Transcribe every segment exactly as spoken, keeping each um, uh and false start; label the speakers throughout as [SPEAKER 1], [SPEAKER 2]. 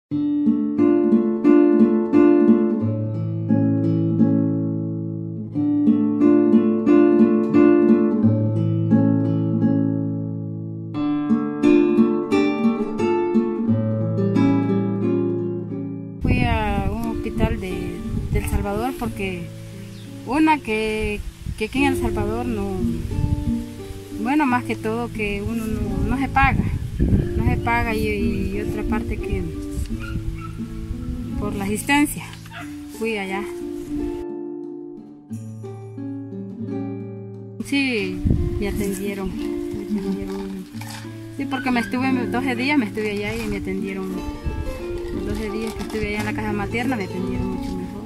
[SPEAKER 1] Fui a un hospital de, de El Salvador porque una que, que aquí en El Salvador no, bueno, más que todo que uno no, no se paga, no se paga y, y otra parte que por la asistencia fui allá. Sí, me atendieron, me atendieron. Sí, porque me estuve doce días, me estuve allá y me atendieron. Los doce días que estuve allá en la casa materna me atendieron mucho mejor.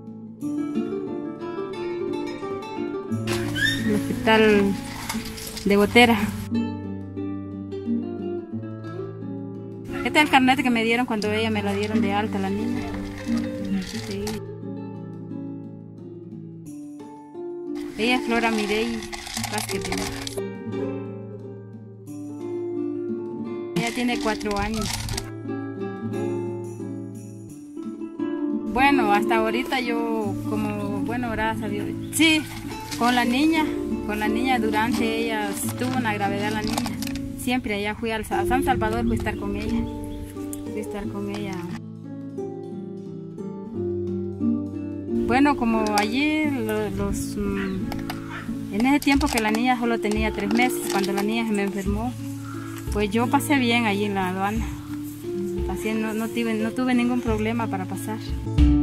[SPEAKER 1] El hospital de Gotera. Este es el carnet que me dieron cuando ella me la dieron de alta, la niña. Sí. Ella es Flora Mirey Vázquez. Ella tiene cuatro años. Bueno, hasta ahorita yo, como, bueno, gracias a Dios. Sí, con la niña, con la niña durante ella tuvo una gravedad la niña. Siempre allá fui al, a San Salvador, fui a estar con ella. Fui a estar con ella. Bueno, como allí los, los en ese tiempo que la niña solo tenía tres meses, cuando la niña se me enfermó, pues yo pasé bien allí en la aduana. Así no, no, tuve, no tuve ningún problema para pasar.